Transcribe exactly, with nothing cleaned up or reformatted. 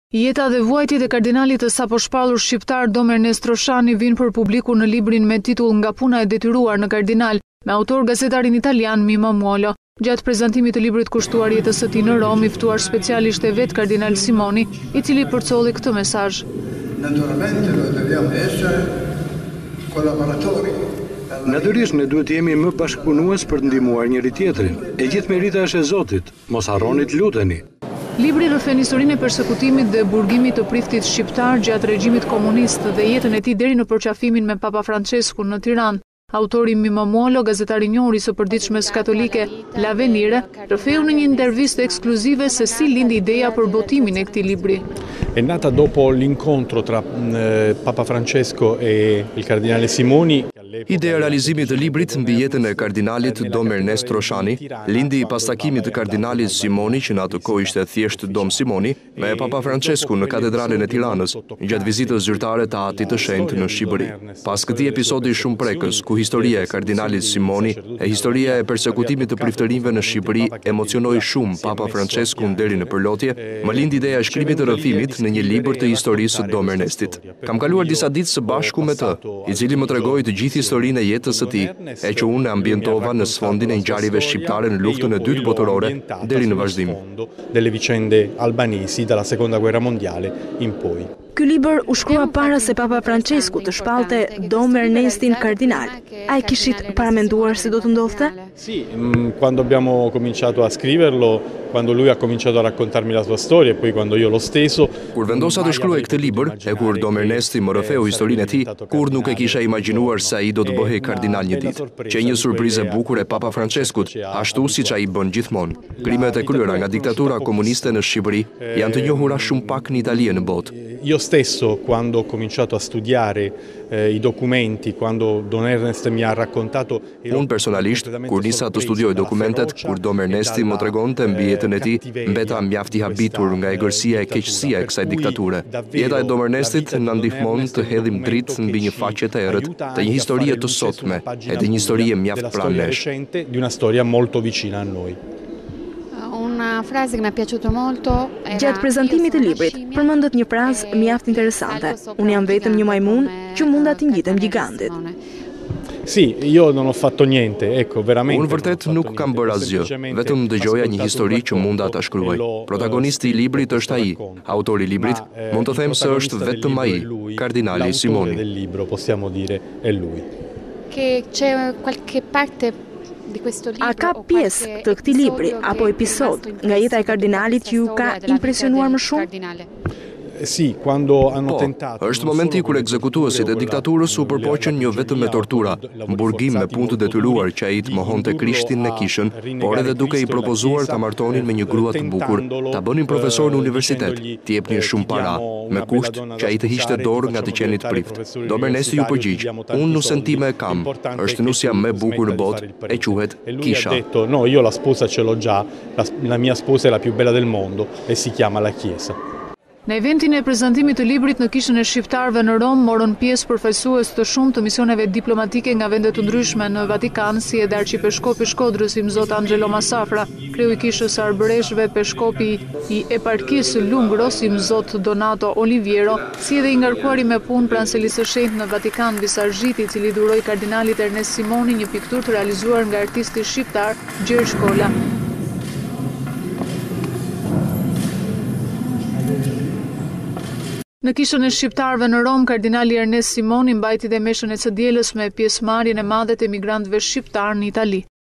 Jeta dhe vuajtjet e kardinalit të sapo shpallur shqiptar Dom Ernest Roshani vinë për publiku në librin me titull Nga puna e detyruar në kardinal, me autor gazetarin italian Mimo Muolo. Gjatë prezantimit të librit kushtuar jetës së tij në Rom, i ftuar specialisht e vet kardinal Simoni, i cili përcolli këtë mesazh. Naturalmente noi dobbiamo essere collaboratori. Natyrisht ne duhet jemi më bashkëpunues për të ndihmuar njëri tjetrin. E gjithë merita është e Zotit. Mos harroni të luteni. Libri rrëfen historinë e përsekutimit dhe burgimit të priftit shqiptar gjatë regjimit komunist dhe jetën e tij deri në përqafimin me Papa Franceskun në Tiranë. Autori Mimo Muolo, gazetari i njohur i së përditshmes katolike L'Avvenire, rrëfeu në një intervistë ekskluzive se si lindi ideja për botimin e këtij libri. È nata dopo l'incontro tra eh, Papa Francesco e il cardinale Simoni. Ideja e realizimit të librit mbi jetën e kardinalit Dom Ernest Roshani lindi pas takimit të kardinalit Simoni, që në atë kohë ishte thjesht Dom Simoni, me Papa Francesku në katedralen e Tiranës, gjatë vizitës zyrtare të Atit të Shenjtë në Shqipëri. Pas këtij episodi shumë prekës, ku historia e kardinalit Simoni e historia e përsekutimit të priftërinjve në Shqipëri emocionoi shumë Papa Franceskun deri në përlotje, më lindi ideja e shkrimit të rrëfimit në një libër të historisë së Dom Ernestit. Kam kaluar disa ditë së bashku me të, i cili më tregoi të gjithë historinë e jetës së tij, e që unë ambientova në sfondin e ngjarjeve shqiptare në luftën e dytë botërore deri në vazhdim. Delle vicende albanesi dalla Seconda Guerra Mondiale in poi. Ky libër u shkrua para se Papa Francesku të shpallte Dom Ernestin kardinal. A e kishit paramenduar se do të ndodhte? Sì, quando abbiamo cominciato a scriverlo, quando lui ha cominciato a raccontarmi la sua storia e poi quando io lo steso. Kur vendosa të shkruaj këtë libër, e kur Dom Ernesti më rrëfeu historinë e tij, kur nuk e kisha imagjinuar se ai do të bëhej kardinal një ditë. Që një surprizë e bukur e Papa Franceskut, ashtu siç ai bën gjithmonë. Krimet e kryera nga diktatura komuniste në Shqipëri janë të njohura shumë pak në Itali e në botë. Io stesso, quando ho cominciato a studiare eh, i documenti, quando Don Ernest mi ha raccontato. Unë personalisht, kur nisa të studioj dokumentet, kur Dom Ernesti më tregonte mbi jetën e tij, mbeta mjaft i habitur nga egërsia e keqësia e kësaj diktature. Jeta e Dom Ernestit na ndihmon të hedhim dritë mbi një faqe të errët të një historie të sotme, e të një historie mjaft pranë nesh. Di una storia molto vicina a noi. Una frase che mi è piaciuto molto. Gjatë prezantimit të librit, përmendet një frazë mjaft interesante. Unë jam vetëm një majmun që mund ta ngjitem gigantit. Sì, io non ho fatto niente, ecco, veramente. Unë vërtet nuk kam bërë asgjë, vetëm dëgjoja një histori që munda ta shkruaj. Protagonisti i librit është ai, autori i librit, mund të them se është vetëm ai, kardinali Simoni. Del libro, possiamo dire, è lui. Che c'è qualche parte A ka pjesë të këtij libri apo episod nga jeta e kardinalit që ju ka impresionuar më shumë? Sì, quando hanno po, tentato. Është momenti kur ekzekutuesit e diktaturës u përpoqën jo vetëm me tortura, burgim me punë të detyruar që ai të mohonte Krishtin në kishën, por edhe duke i propozuar ta martonin me një grua të bukur, ta bënin profesor në universitet, t'i jepnin shumë para, me kusht që ai të hiqte dorë nga të qenit prift. Dom Ernesti ju përgjigj: "Unë nusën time e kam, është nusja më e bukur në botë, e quhet kisha." No, io la sposa ce l'ho già, la, la mia sposa è la più bella del mondo e si chiama la Chiesa. Në eventin e prezantimit të librit në Kishën e Shqiptarëve në Rom morën pjesë përfaqësues të shumë të misioneve diplomatike nga vende të ndryshme në Vatikan, si edhe arqipeshkopi i Shkodrës i Mzot Angelo Masafra, kreu i Kishës së Arbëreshëve, peshkopi i eparkisë Lungros i Mzot Donato Oliviero, si edhe i ngarkuari me punë pranselisë së shenjtë në Vatikan Visargjiti, i cili dhuroi kardinalit Ernest Simoni një pikturë të realizuar nga artisti shqiptar Gjergj Kola. Në Kishën e Shqiptarëve në Rom, kardinali Ernest Simoni mbajti dhe meshën e së dielës me pjesëmarrjen e madhe të emigrantëve shqiptar në Itali.